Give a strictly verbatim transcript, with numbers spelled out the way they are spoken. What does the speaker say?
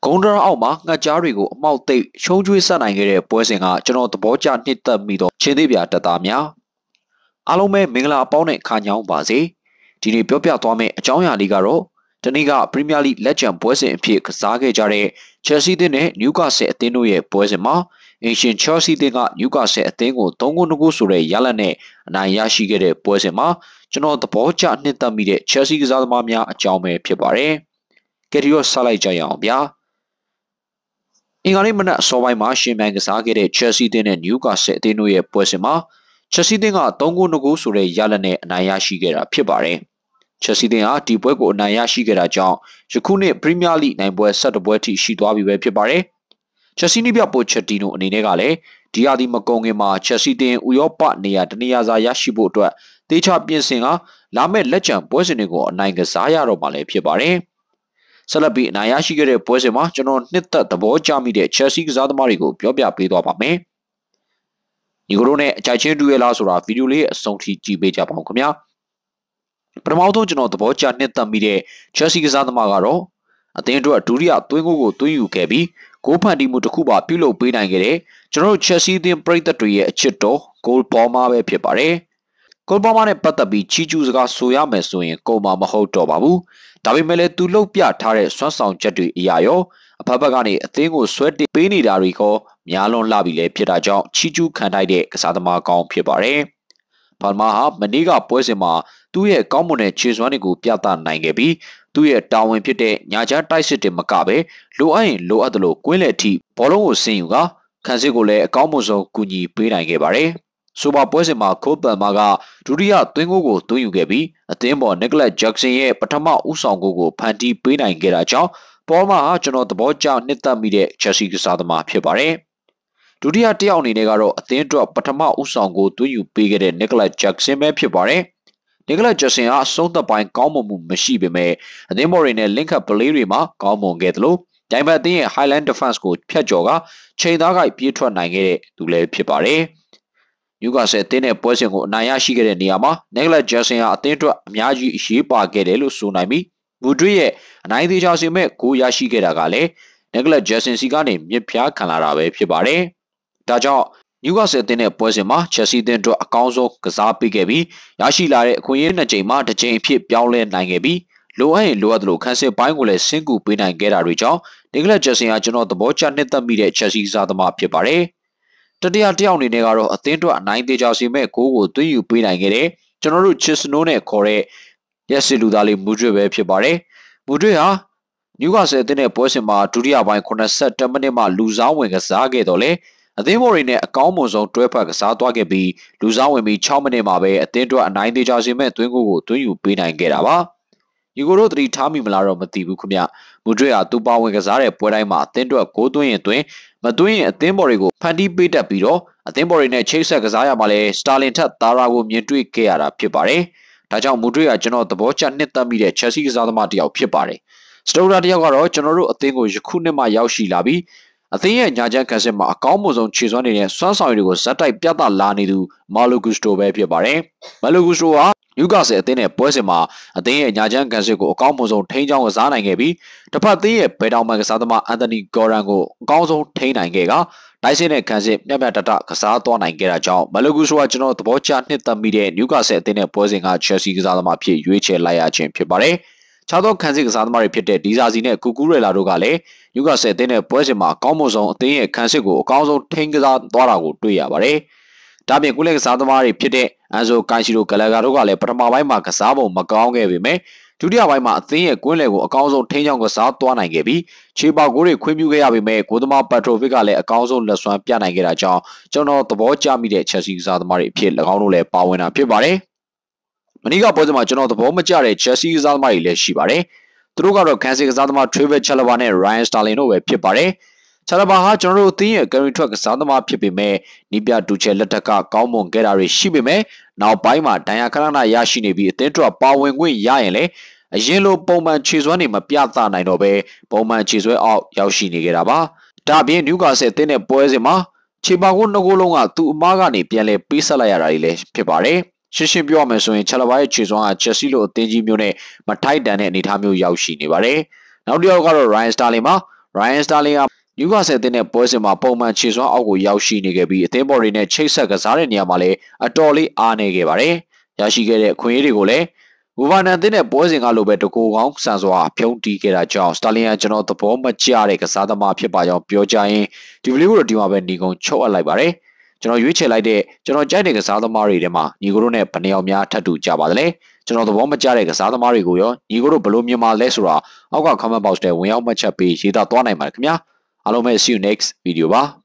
ဂုံဒရာအောက်မှာငှက်ကြားတွေကိုအမောက်သိပ်ရှုံးကျွေးဆက်နိုင်ခဲ့တဲ့ပွဲစဉ်ကကျွန်တော်သဘောကျနှစ်သက်မိသောချင်းသေးပြတပ်သားများအားလုံးပဲမင်္ဂလာအပေါင်းနဲ့ခါညောင်းပါစေဒီနေ့ပြောပြသွားမယ့်အကြောင်းအရာလေးကတော့တနေ့ကပရီးမီးယားလိလက်ချန်ပွဲစဉ်အဖြစ်ကစားခဲ့ကြတဲ့ချယ်ဆီအသင်းနဲ့နယူကာဆယ်အသင်းတို့ရဲ့ပွဲစဉ်မှာအင်ရှင်ချယ်ဆီအသင်းကနယူကာဆယ်အသင်းကိုသုံးဂိုးနှစ်ဂိုးဆိုတဲ့ရလဒ်နဲ့အနိုင်ရရှိခဲ့တဲ့ပွဲစဉ်မှာကျွန်တော်သဘောကျနှစ်သက်မိတဲ့ချယ်ဆီကစားသမားများအကြောင်းပဲဖြစ်ပါတယ်ကဲဒီတော့ဆက်လိုက်ကြရအောင်ဗျာအင်္ဂါနေ့မနက်အစောပိုင်းမှာရှင်ပြိုင်ကစားခဲ့တဲ့ Chelsea အသင်းနဲ့ Newcastle အသင်းတို့ရဲ့ပွဲစဉ်မှာ Chelsea အသင်းကသုံးဂိုးနှစ်ဂိုးဆိုတဲ့ရလဒ်နဲ့အနိုင်ရရှိခဲ့တာဖြစ်ပါတယ်။ Chelsea အသင်းဟာဒီပွဲကိုအနိုင်ရရှိခဲ့တာကြောင့်ယခုနှစ် Premier League နိုင်ပွဲ၁၁ပွဲထိရှိသွားပြီပဲဖြစ်ပါတယ်။ Chelsea နည်းပြပိုချက်တီနိုအနေနဲ့ကလည်းဒီရာသီမကုန်ခင်မှာ Chelsea အသင်းဥရောပနေရာတနေရာစာရရှိဖို့အတွက်တေချာပြင်ဆင်ကလာမယ့်လက်ကျန်ပွဲစဉ်တွေကိုအနိုင်ကစားရတော့မှာလည်းဖြစ်ပါတယ်။ဆက်လက်ပြီးအနိုင်ရရှိခဲ့တဲ့ပွဲစဉ်မှာကျွန်တော်နှစ်သက်သဘောကျမိတဲ့ Chelsea ကစားသမားတွေကိုပြောပြပေးသွားပါမယ်။ဒီကိုတို့နဲ့အကြိုက်ချင်းတူရလားဆိုတာဗီဒီယိုလေးအဆုံးထိကြည့်ပေးကြပါဦးခင်ဗျာ။ပထမဆုံးကျွန်တော်သဘောကျနှစ်သက်မိတဲ့ Chelsea ကစားသမားကတော့အသင်းအတွက်ဒုတိယသွင်းဂိုးကိုသွင်းယူခဲ့ပြီးဂိုးဖန်တီးမှုတစ်ခုပါပြုလုပ်ပေးနိုင်ခဲ့တဲ့ကျွန်တော်တို့ Chelsea အသင်းပရိသတ်တွေရဲ့အချစ်တော် Goal Palmer ပဲဖြစ်ပါတယ်။ Goal Palmer နဲ့ပတ်သက်ပြီးချီးကျူးစကားဆိုရမယ်ဆိုရင်ကုန်မှာမဟုတ်တော့ပါဘူး။ဒါပေမဲ့လည်းသူလှုပ်ပြထားတဲ့စွမ်းဆောင်ချက်တွေအရာရောအဖက်ဖက်ကနေအသင်းကိုဆွဲတင်ပေးနေတာတွေကိုများလွန်လှပြီလည်းဖြစ်တာကြောင့်ချီးကျူးခံထိုက်တဲ့ကစားသမားကောင်းဖြစ်ပါတယ်။ဘာမာဟာမနေ့ကပွဲစဉ်မှာသူ့ရဲ့ကောင်းမွန်တဲ့ခြေစွမ်းတွေကိုပြသနိုင်ခဲ့ပြီးသူ့ရဲ့တာဝန်ဖြစ်တဲ့ညာချမ်းတိုက်စစ်တွေမကပဲလိုအပ်ရင်လိုအပ်သလိုကွင်းလက်ထိဘောလုံးကိုဆင်းယူကခန်းစစ်ကိုလည်းအကောင်းဆုံးကူညီပေးနိုင်ခဲ့ပါတယ်။ဆိုပါပွဲစဉ်မှာကိုပန်မာကဒုတိယသွင်းဂိုးကိုသွင်းယူခဲ့ပြီးအသင်းပေါ်နီကလတ်ဂျက်ဆန်ရဲ့ပထမဦးဆောင်ဂိုးကိုဖန်တီးပေးနိုင်ခဲ့တာကြောင့်ပေါ်မာဟာကျွန်တော်သဘောကျနှစ်သက်မိတဲ့ Chelsea ကစားသမားဖြစ်ပါတယ်။ဒုတိယတစ်ယောက်အနေနဲ့ကတော့အသင်းအတွက်ပထမဦးဆောင်ဂိုးသွင်းယူပေးခဲ့တဲ့နီကလတ်ဂျက်ဆန်ပဲဖြစ်ပါတယ်။နီကလတ်ဂျက်ဆန်ဟာအဆုံးသက်ပိုင်းကောင်းမွန်မှုမရှိပေမဲ့အသင်းပေါ်တွေနဲ့ link up play တွေမှာကောင်းမွန်ခဲ့သလိုဒိုင်ဘတ်အသင်းရဲ့ Highland Defense ကိုဖျက်ကျော်ကချိန်သားကိုက်ပြေးထွက်နိုင်ခဲ့တဲ့သူလည်းဖြစ်ပါတယ်။နယူကာဆယ်အသင်းနဲ့ပွဲစဉ်ကိုအနိုင်ရရှိခဲ့တဲ့နေရာမှာနီကလတ်ဂျက်ဆန်ဟာအသင်းအတွက်အများကြီးအရေးပါခဲ့တယ်လို့ဆိုနိုင်ပြီးမူဒရစ်ရဲ့အနိုင်သေးချာစီမဲ့ဂိုးရရှိခဲ့တာကလည်းနီကလတ်ဂျက်ဆန်စီကနေမြစ်ဖျားခံလာတာပဲဖြစ်ပါတယ်။ဒါကြောင့်နယူကာဆယ်အသင်းနဲ့ပွဲစဉ်မှာချက်စီအသင်းအတွက်အကောင်းဆုံးကစားပေးခဲ့ပြီးရရှိလာတဲ့အခွင့်အရေးနှစ်ကြိမ်မှာတစ်ကြိမ်အဖြစ်ပြောင်းလဲနိုင်ခဲ့ပြီးလိုအပ်ရင်လိုအပ်သလိုခန်းစစ်ပိုင်းကိုလည်းဆင့်ကူပေးနိုင်ခဲ့တာတွေကြောင့်နီကလတ်ဂျက်ဆန်ဟာကျွန်တော်သဘောကျနှစ်သက်မိတဲ့ချက်စီကစားသမားဖြစ်ပါတယ်။တတိယတစ်ယောက်အနေနဲ့ကတော့အသင်းအတွက်အနိုင်သေးချာစီမဲ့ဂိုးကိုသွင်းယူပေးနိုင်ခဲ့တဲ့ကျွန်တော်တို့ချစ်စနိုးနဲ့ခေါ်တဲ့ရက်စီလူသားလေးမူဒရစ်ပဲဖြစ်ပါတယ်။မူဒရစ်ဟာနယူကာဆယ်အသင်းနဲ့ပွဲစဉ်မှာဒုတိယပိုင်းခုနှစ်ဆယ့်တစ်မိနစ်မှလူစားဝင်ကစားခဲ့တော့လေအသင်းဘော်တွေနဲ့အကောင်းမွန်ဆုံးတွဲဖက်ကစားသွားခဲ့ပြီးလူစားဝင်ပြီး၆မိနစ်မှာပဲအသင်းအတွက်အနိုင်သေးချာစီမဲ့သွင်းဂိုးကိုသွင်းယူပေးနိုင်ခဲ့တာပါ။ဒီကိုတို့သတိထားမိမလားတော့မသိဘူးခင်ဗျ။မူဒရစ်ဟာသူပါဝင်ကစားတဲ့ပွဲတိုင်းမှာအသင်းအတွက်ဂိုးသွင်းရင်သွင်းမသွင်းရင်အသင်းဘော်တွေကိုဖန်တီးပေးတတ်ပြီးတော့အသင်းဘော်တွေနဲ့ချိတ်ဆက်ကစားရမှာလဲစတာလင်ထက်သာရာကိုမြင်တွေ့ခဲ့ရတာဖြစ်ပါတယ်။ဒါကြောင့်မူဒရစ်ကကျွန်တော်သဘောကျနှစ်သက်မိတဲ့ချက်စီကစားသမားတစ်ယောက်ဖြစ်ပါတယ်။စတိုရာတစ်ယောက်ကတော့ကျွန်တော်တို့အသင်းကိုယခုနှစ်မှရောက်ရှိလာပြီးအသင်းရဲ့ညာချမ်းကန်စစ်မှာအကောင်းမွန်ဆုံးခြေစွမ်းတွေနဲ့စွမ်းဆောင်ရည်တွေကိုဇက်တိုက်ပြသလာနေသူမာလိုဂူစတိုပဲဖြစ်ပါတယ်။မာလိုဂူစတိုဟာနယူကာဆယ်အသင်းနဲ့ပွဲစဉ်မှာအသင်းရဲ့ညာချမ်းကန်စစ်ကိုအကောင်းမွန်ဆုံးထိန်းချောင်းကစားနိုင်ခဲ့ပြီးတစ်ဖက်သင်းရဲ့ဘယ်တောင်မှကစားသမားအန်တိုနီဂေါ်ရန်ကိုအကောင်းဆုံးထိန်းနိုင်ခဲ့ကဒိုင်ဆင်နဲ့ကန်စစ်မြတ်မြတ်တတကစားသွားနိုင်ခဲ့တာကြောင့်မာလိုဂူစတိုကကျွန်တော်သဘောကျနှစ်သက်မိတဲ့နယူကာဆယ်အသင်းနဲ့ပွဲစဉ်ကချက်စီကစားသမားဖြစ်ရွေးချယ်လိုက်ရခြင်းဖြစ်ပါတယ်။ခြားသောခန်းစစ်ကစားသမားတွေဖြစ်တဲ့ဒီဇာစီနဲ့ကူကူရဲလာတို့ကလည်းနယူကာဆယ်အသင်းနဲ့ပွဲစဉ်မှာအကောင်းမွန်ဆုံးအသင်းရဲ့ခန်းစစ်ကိုအကောင်းဆုံးထိန်းကစားသွားတာကိုတွေ့ရပါတယ်။ဒါပြင်ကုလက်ကစားသမားတွေဖြစ်တဲ့အန်ဆိုကိုင်စီရိုဂလာဂါတို့ကလည်းပထမပိုင်းမှာကစားပုံမကောင်းခဲ့ပေမဲ့ဒုတိယပိုင်းမှာအသင်းရဲ့ကွင်းလယ်ကိုအကောင်းဆုံးထိန်းချောင်းကစားသွားနိုင်ခဲ့ပြီးခြေပေါက်ဂိုးတွေခွင့်ပြုခဲ့ရပေမဲ့ဂိုးသမားပတ်ထရိုဗစ်ကလည်းအကောင်းဆုံးလက်စွမ်းပြနိုင်ခဲ့တာကြောင့်ကျွန်တော်သဘောကျမိတဲ့ချက်စီကစားသမားတွေအဖြစ်၎င်းတို့လည်းပါဝင်တာဖြစ်ပါတယ်။မနေ့ကပွဲစဉ်မှာကျွန်တော်သဘောမကျတဲ့ချက်စီကစားသမားတွေလည်းရှိပါတယ်။သူတို့ကတော့ခန်းစစ်ကစားသမား Travis Chalobah နဲ့ Ryan Sterling တို့ပဲဖြစ်ပါတယ်။ Chalobah ဟာကျွန်တော်တို့အသင်းရဲ့ carry ထွက်ကစားသမားဖြစ်ပေမဲ့နီးပြတူချဲလက်ထက်ကကောင်းမွန်ခဲ့တာတွေရှိပေမဲ့နောက်ပိုင်းမှာဒဏ်ရာခဏခဏရရှိနေပြီးအသင်းအတွက်ပါဝင်ခွင့်ရရင်လည်းအရင်လိုပုံမှန်ခြေစွမ်းတွေမပြသနိုင်တော့ဘဲပုံမှန်ခြေစွဲအောက်ရောက်ရှိနေကြတာပါ။ဒါပြင်နယူကာဆယ်အသင်းနဲ့ပွဲစဉ်မှာခြေပေါက်ကိုနှစ်ကိုးလုံးကသူ့အမားကနေပြန်လဲပေးဆက်လိုက်ရတာတွေလည်းဖြစ်ပါတယ်။ရှင်းရှင်းပြောရမယ်ဆိုရင် Chalobah ရဲ့ခြေစွမ်းက Chelsea လိုအသင်းကြီးမျိုးနဲ့မထိုက်တန်တဲ့အနေအထားမျိုးရောက်ရှိနေပါတယ်။နောက်တစ်ယောက်ကတော့ Ryan Sterling ပါ Ryan Sterling က Newcastle အသင်းနဲ့ပွဲစဉ်မှာပုံမှန်ခြေစွမ်းအောက်ကိုရောက်ရှိနေခဲ့ပြီးအသင်းပေါ်တွေနဲ့ချိတ်ဆက်ကစားတဲ့နေရာမှာလည်းအတော်လေးအားနည်းခဲ့ပါတယ်။ရရှိခဲ့တဲ့အခွင့်အရေးတွေကိုလည်းဝူဗာနန်အသင်းနဲ့ပွဲစဉ်ကလိုပဲတကူကောင်းဆန်စွာဖြုံးတီးခဲ့တာကြောင့် Sterling ကကျွန်တော်သဘောမကျတဲ့ကစားသမားဖြစ်ပါကြောင်းပြောကြရင်ဒီဗီဒီယိုကိုဒီမှာပဲညီကုန်းချုပ်အပ်လိုက်ပါတယ်။ကျွန်တော်ရွေးချယ်လိုက်တဲ့ကျွန်တော်ကြိုက်တဲ့ကစားသမားတွေထဲမှာညီကိုတို့နဲ့ဘယ်နှယောက်များထပ်တူကြပါသလဲ။ကျွန်တော်သဘောမကျတဲ့ကစားသမားတွေကိုရောညီကိုတို့ဘယ်လိုမြင်ပါလဲဆိုတာအောက်က comment box ထဲဝင်ရောက်မှတ်ချက်ပေးရေးသားသွားနိုင်ပါတယ်ခင်ဗျာအားလုံးပဲ see you next video ပါ